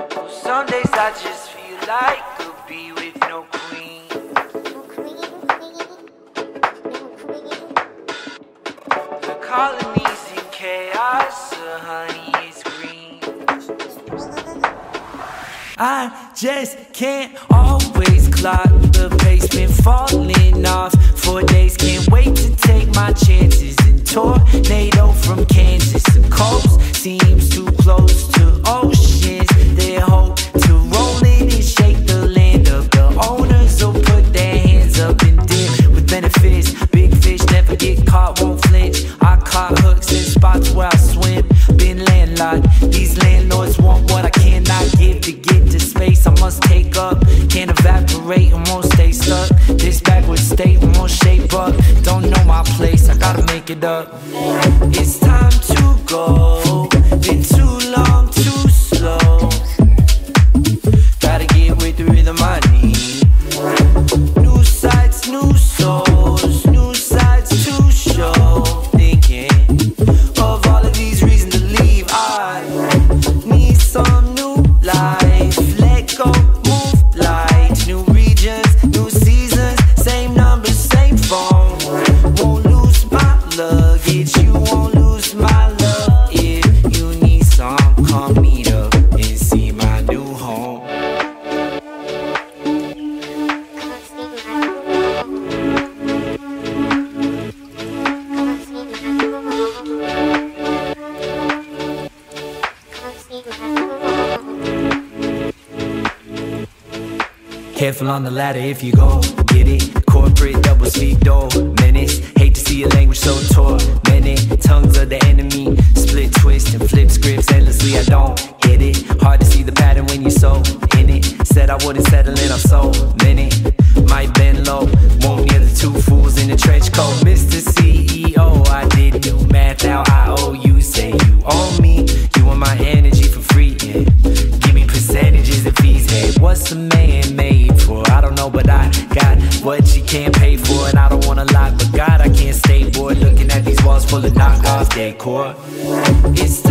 Some days I just feel like a bee with no queen. The colony's in chaos, the honey is green. I just can't always clock the pace, been falling off for days. Can't wait to take my chances. And tornado from Kansas, the coast seems too close to oceans. They hope to roll in and shake the land up. The owners will put their hands up and dip with benefits. Big fish never get caught, won't flinch. I caught hooks in spots where I swim. Been landlocked. These landlords want what I cannot give. To get to space I must take up. Can't evaporate and won't stay stuck. This backward state won't shape up. Don't know my place, I gotta make it up. It's time to go. Been too long, too slow. Gotta get with the rhythm I need. New sights, new souls, new sides to show. Thinking of all of these reasons to leave. I need some new life. Let go, move light. New regions, new seasons. Same numbers, same phone. Won't lose my luggage. You won't lose my love. If you need some, come meet up and see my new home. Careful on the ladder if you go get it. Corporate double speak door menace. Hate to see your language so tormented. Tongues of the enemy, split twist and flip scripts endlessly. I don't hit it. Hard to see the pattern when you're so in it. Said I wouldn't settle in, I'm so minute. Might bend low, won't near the two fools in the trench coat. Mr. CEO, I did new math, now I owe you. Say you owe me, you want my energy for free, yeah. Give me percentages and fees, hey. What's a man made for? I don't know, but I got what you can't pay for. And I don't wanna lie, but God, I can't stay bored looking at these walls full of knockoff decor. It's